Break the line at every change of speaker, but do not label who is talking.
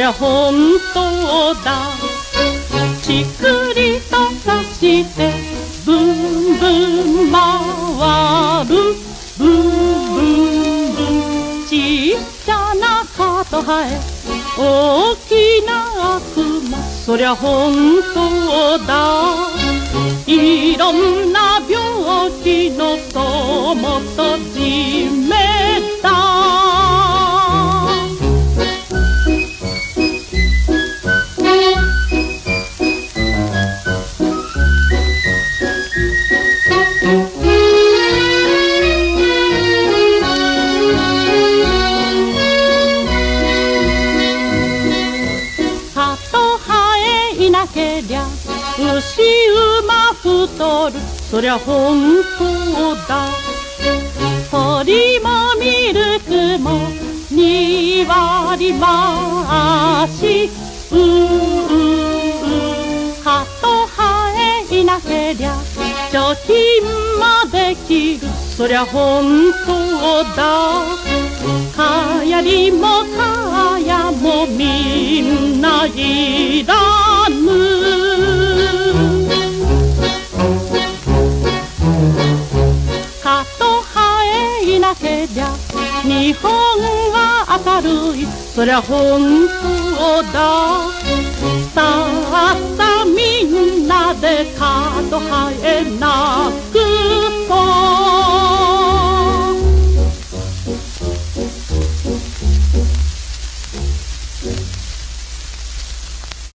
ゃ本当だ。ちくりとさしてブンブン回る、ブンブンブン。ちっちゃなカトハエ、大きな悪魔、そりゃ本当だ。いろんな病気の友とじめだ。ハトハエいなけりゃ牛馬太る、そりゃ本当だ。鳥もミルクも2割増し、ハトハエいなけりゃ貯金もできる、そりゃ本当だ。かやりもかやもみんないらぬ。ハトハエいなけりゃ日本は明るい、そりゃ本当だ。さあさあみんなでハトハエな